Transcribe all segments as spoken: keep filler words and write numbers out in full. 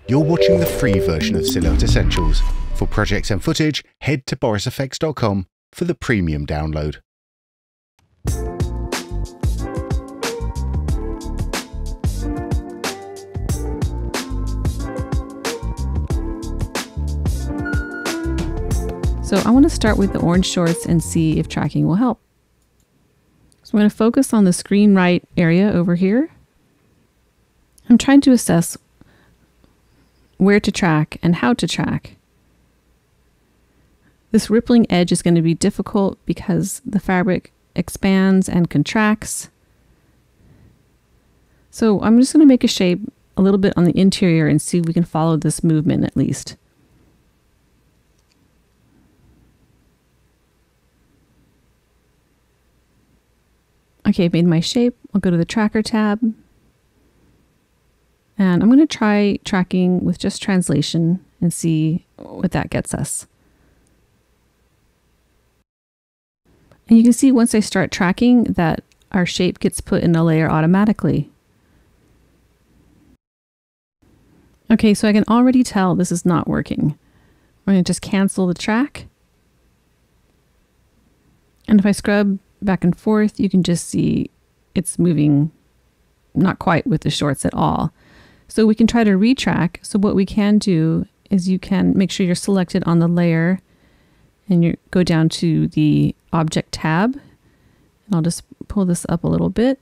You're watching the free version of Silhouette Essentials. For projects and footage, head to boris f x dot com for the premium download. So I want to start with the orange shorts and see if tracking will help. So I'm going to focus on the screen right area over here. I'm trying to assess where to track and how to track. This rippling edge is going to be difficult because the fabric expands and contracts. So I'm just going to make a shape a little bit on the interior and see if we can follow this movement at least. Okay, I've made my shape. I'll go to the Tracker tab. And I'm going to try tracking with just translation and see what that gets us. And you can see once I start tracking that our shape gets put in a layer automatically. Okay, so I can already tell this is not working. I'm going to just cancel the track. And if I scrub back and forth, you can just see it's moving not quite with the shorts at all. So we can try to retrack. So what we can do is you can make sure you're selected on the layer and you go down to the Object tab. And I'll just pull this up a little bit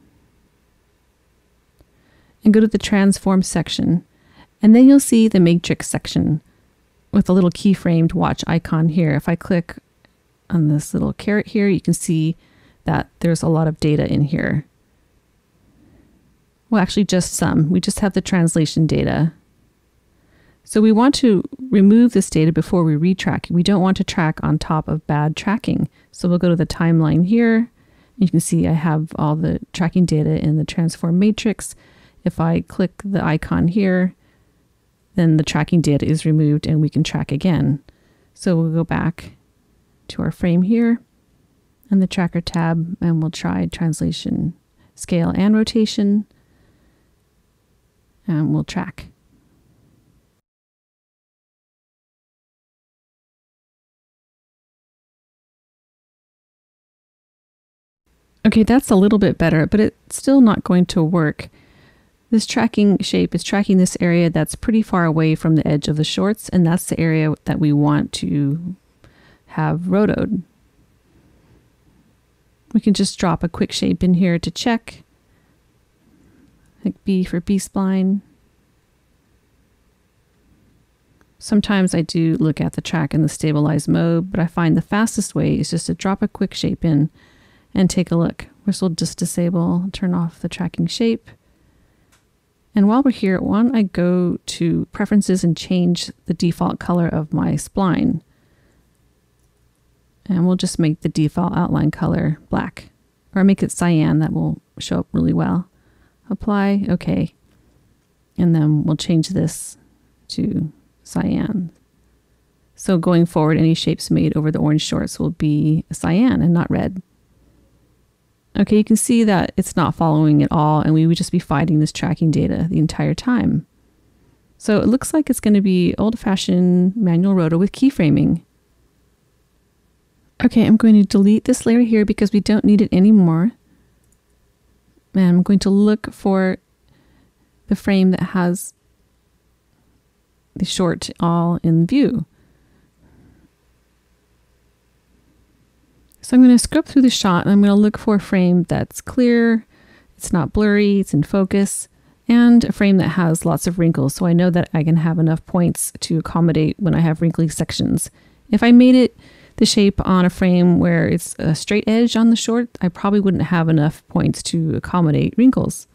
and go to the Transform section. And then you'll see the Matrix section with a little keyframed watch icon here. If I click on this little caret here, you can see that there's a lot of data in here. Well, actually just some. We just have the translation data. So we want to remove this data before we retrack. We don't want to track on top of bad tracking. So we'll go to the timeline here. You can see I have all the tracking data in the transform matrix. If I click the icon here, then the tracking data is removed and we can track again. So we'll go back to our frame here and the Tracker tab, and we'll try translation, scale, and rotation. And we'll track. Okay, that's a little bit better, but it's still not going to work. This tracking shape is tracking this area that's pretty far away from the edge of the shorts, and that's the area that we want to have rotoed. We can just drop a quick shape in here to check. Like B for B-spline. Sometimes I do look at the track in the stabilize mode, but I find the fastest way is just to drop a quick shape in and take a look. This will just disable, turn off the tracking shape. And while we're here, why don't I go to preferences and change the default color of my spline. And we'll just make the default outline color black, or make it cyan. That will show up really well. Apply, okay. And then we'll change this to cyan. So going forward, any shapes made over the orange shorts will be cyan and not red. Okay, you can see that it's not following at all, and we would just be fighting this tracking data the entire time. So it looks like it's going to be old-fashioned manual roto with keyframing. Okay, I'm going to delete this layer here because we don't need it anymore. And I'm going to look for the frame that has the short all in view. So I'm going to scrub through the shot and I'm going to look for a frame that's clear, it's not blurry, it's in focus, and a frame that has lots of wrinkles so I know that I can have enough points to accommodate when I have wrinkly sections. If I made it the shape on a frame where it's a straight edge on the short, I probably wouldn't have enough points to accommodate wrinkles.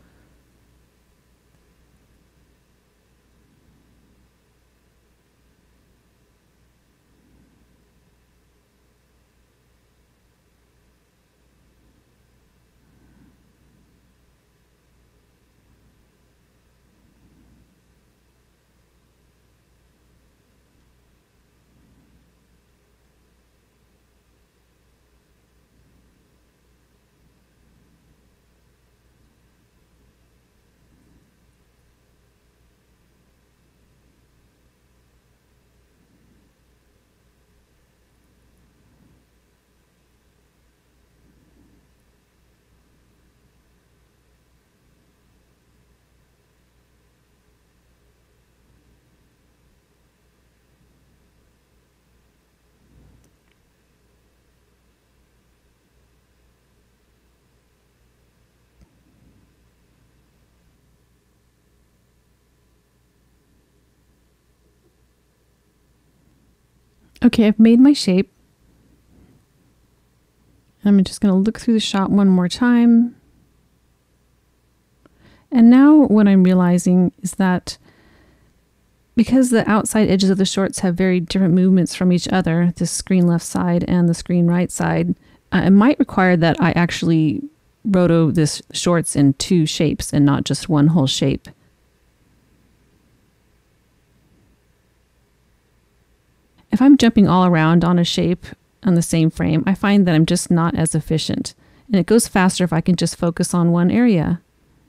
Okay, I've made my shape. I'm just going to look through the shot one more time. And now what I'm realizing is that because the outside edges of the shorts have very different movements from each other, the screen left side and the screen right side, uh, it might require that I actually roto this shorts in two shapes and not just one whole shape. If I'm jumping all around on a shape on the same frame, I find that I'm just not as efficient. And it goes faster if I can just focus on one area.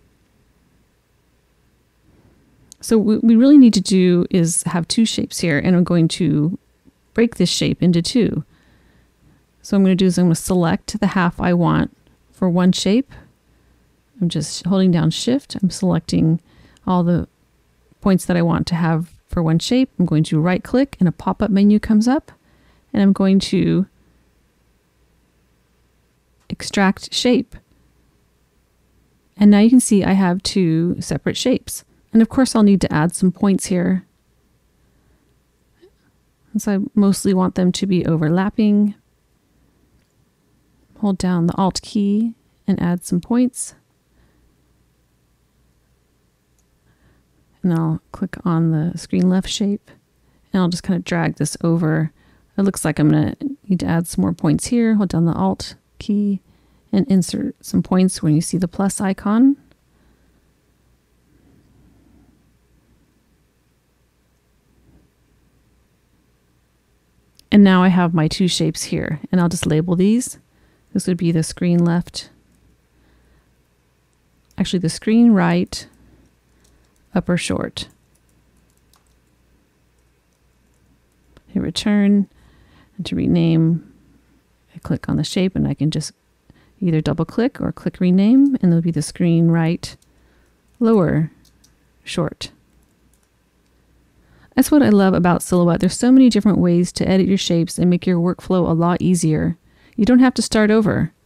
So what we really need to do is have two shapes here, and I'm going to break this shape into two. So what I'm going to do is I'm going to select the half I want for one shape. I'm just holding down Shift. I'm selecting all the points that I want to have for one shape. I'm going to right click and a pop-up menu comes up, and I'm going to extract shape. And now you can see I have two separate shapes. And of course I'll need to add some points here. So I mostly want them to be overlapping. Hold down the Alt key and add some points. And I'll click on the screen left shape, and I'll just kind of drag this over. It looks like I'm going to need to add some more points here. Hold down the Alt key and insert some points when you see the plus icon. And now I have my two shapes here, and I'll just label these. This would be the screen left, actually the screen right upper short. Hit return, and to rename, I click on the shape, and I can just either double click or click rename, and it'll be the screen right lower short. That's what I love about Silhouette. There's so many different ways to edit your shapes and make your workflow a lot easier. You don't have to start over.